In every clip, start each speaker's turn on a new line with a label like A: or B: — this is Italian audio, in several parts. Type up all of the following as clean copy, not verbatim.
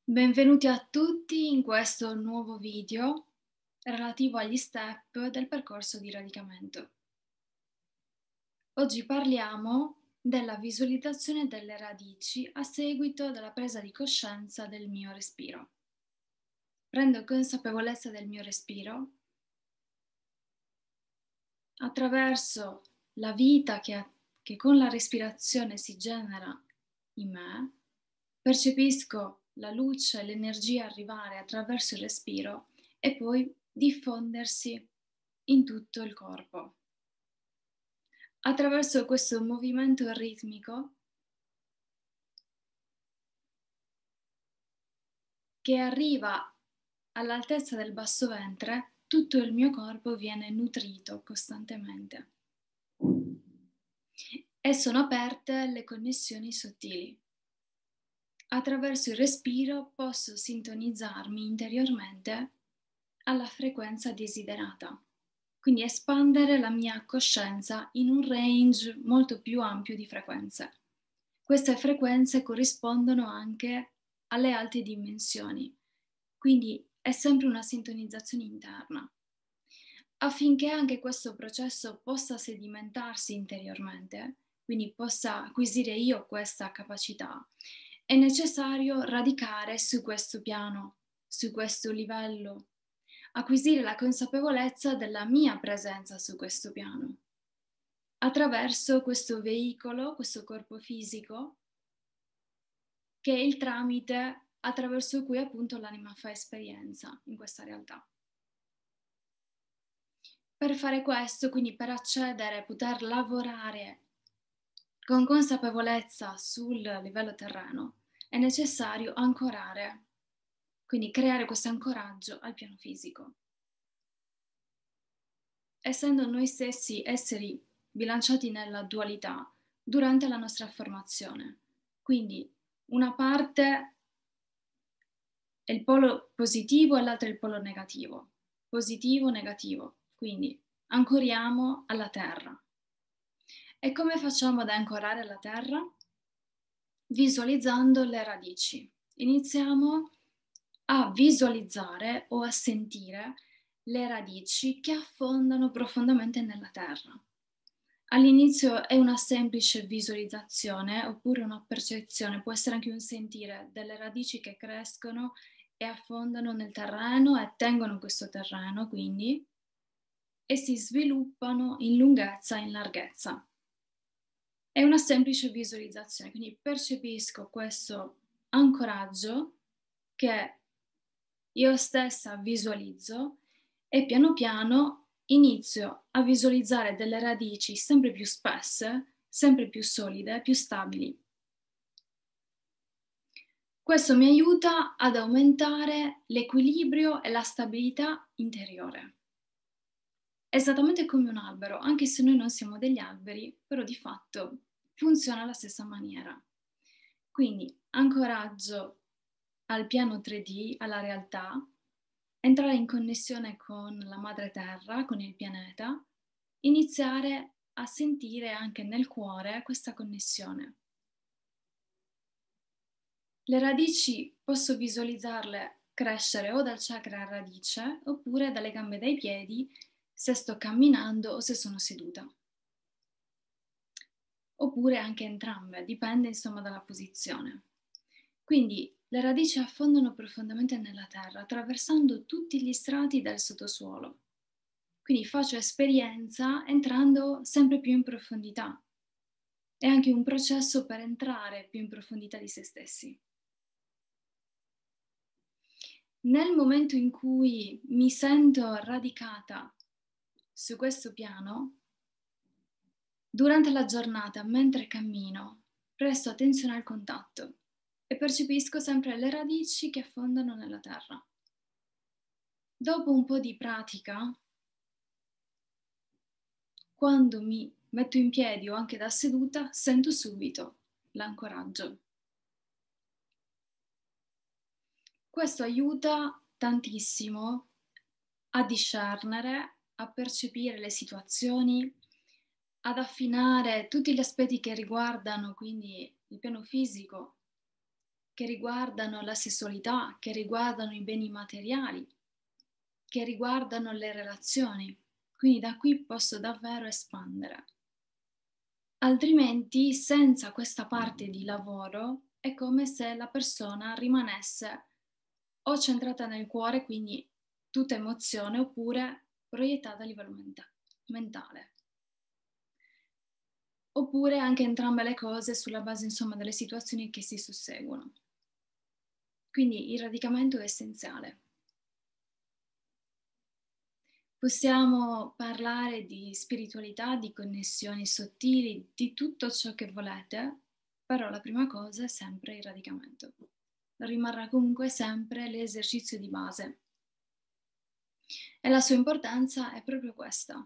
A: Benvenuti a tutti in questo nuovo video relativo agli step del percorso di radicamento. Oggi parliamo della visualizzazione delle radici a seguito della presa di coscienza del mio respiro. Prendo consapevolezza del mio respiro attraverso la vita che con la respirazione si genera in me, percepisco la luce e l'energia arrivare attraverso il respiro e poi diffondersi in tutto il corpo. Attraverso questo movimento ritmico che arriva all'altezza del basso ventre, tutto il mio corpo viene nutrito costantemente e sono aperte le connessioni sottili. Attraverso il respiro posso sintonizzarmi interiormente alla frequenza desiderata, quindi espandere la mia coscienza in un range molto più ampio di frequenze. Queste frequenze corrispondono anche alle alte dimensioni, quindi è sempre una sintonizzazione interna. Affinché anche questo processo possa sedimentarsi interiormente, quindi possa acquisire io questa capacità, è necessario radicare su questo piano, su questo livello, acquisire la consapevolezza della mia presenza su questo piano, attraverso questo veicolo, questo corpo fisico, che è il tramite attraverso cui appunto l'anima fa esperienza in questa realtà. Per fare questo, quindi per accedere, poter lavorare con consapevolezza sul livello terreno, è necessario ancorare, quindi creare questo ancoraggio al piano fisico. Essendo noi stessi esseri bilanciati nella dualità durante la nostra formazione, quindi una parte è il polo positivo e l'altra è il polo negativo, positivo, negativo, quindi ancoriamo alla terra. E come facciamo ad ancorare la terra? Visualizzando le radici. Iniziamo a visualizzare o a sentire le radici che affondano profondamente nella terra. All'inizio è una semplice visualizzazione oppure una percezione, può essere anche un sentire delle radici che crescono e affondano nel terreno e tengono questo terreno, quindi, e si sviluppano in lunghezza e in larghezza. È una semplice visualizzazione, quindi percepisco questo ancoraggio che io stessa visualizzo e piano piano inizio a visualizzare delle radici sempre più spesse, sempre più solide, più stabili. Questo mi aiuta ad aumentare l'equilibrio e la stabilità interiore. Esattamente come un albero, anche se noi non siamo degli alberi, però di fatto funziona alla stessa maniera. Quindi ancoraggio al piano 3D, alla realtà, entrare in connessione con la madre terra, con il pianeta, iniziare a sentire anche nel cuore questa connessione. Le radici posso visualizzarle crescere o dal chakra radice oppure dalle gambe dai piedi se sto camminando o se sono seduta. Oppure anche entrambe, dipende insomma dalla posizione. Quindi le radici affondano profondamente nella terra, attraversando tutti gli strati del sottosuolo. Quindi faccio esperienza entrando sempre più in profondità. È anche un processo per entrare più in profondità di se stessi. Nel momento in cui mi sento radicata su questo piano, durante la giornata, mentre cammino, presto attenzione al contatto e percepisco sempre le radici che affondano nella terra. Dopo un po' di pratica, quando mi metto in piedi o anche da seduta, sento subito l'ancoraggio. Questo aiuta tantissimo a discernere, a percepire le situazioni, ad affinare tutti gli aspetti che riguardano quindi il piano fisico, che riguardano la sessualità, che riguardano i beni materiali, che riguardano le relazioni. Quindi da qui posso davvero espandere. Altrimenti, senza questa parte di lavoro, è come se la persona rimanesse o centrata nel cuore, quindi tutta emozione, oppure proiettata a livello mentale. Oppure anche entrambe le cose sulla base, insomma, delle situazioni che si susseguono. Quindi il radicamento è essenziale. Possiamo parlare di spiritualità, di connessioni sottili, di tutto ciò che volete, però la prima cosa è sempre il radicamento. Rimarrà comunque sempre l'esercizio di base. E la sua importanza è proprio questa.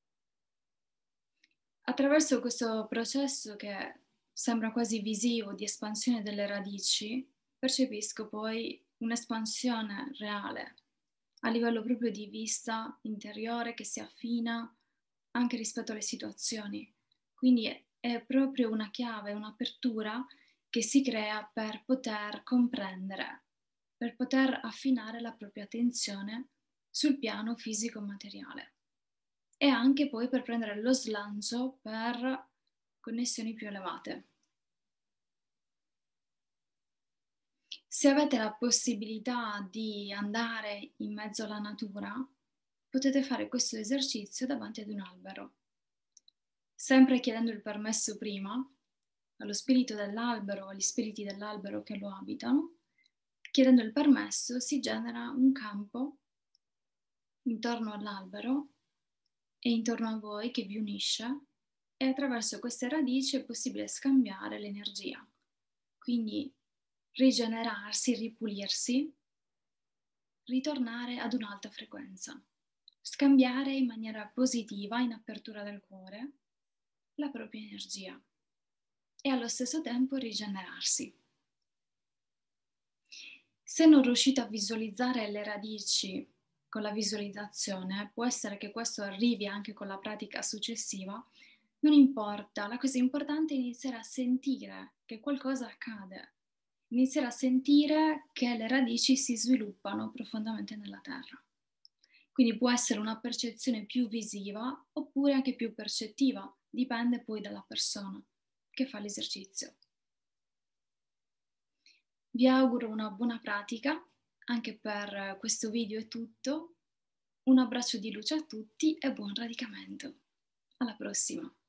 A: Attraverso questo processo che sembra quasi visivo di espansione delle radici, percepisco poi un'espansione reale a livello proprio di vista interiore che si affina anche rispetto alle situazioni. Quindi è proprio una chiave, un'apertura che si crea per poter comprendere, per poter affinare la propria attenzione sul piano fisico-materiale e anche poi per prendere lo slancio per connessioni più elevate. Se avete la possibilità di andare in mezzo alla natura, potete fare questo esercizio davanti ad un albero, sempre chiedendo il permesso prima allo spirito dell'albero o agli spiriti dell'albero che lo abitano. Chiedendo il permesso si genera un campo intorno all'albero e intorno a voi che vi unisce, e attraverso queste radici è possibile scambiare l'energia, quindi rigenerarsi, ripulirsi, ritornare ad un'alta frequenza, scambiare in maniera positiva, in apertura del cuore, la propria energia e allo stesso tempo rigenerarsi. Se non riuscite a visualizzare le radici con la visualizzazione, può essere che questo arrivi anche con la pratica successiva, non importa, la cosa importante è iniziare a sentire che qualcosa accade, iniziare a sentire che le radici si sviluppano profondamente nella terra. Quindi può essere una percezione più visiva oppure anche più percettiva, dipende poi dalla persona che fa l'esercizio. Vi auguro una buona pratica, anche per questo video è tutto. Un abbraccio di luce a tutti e buon radicamento. Alla prossima!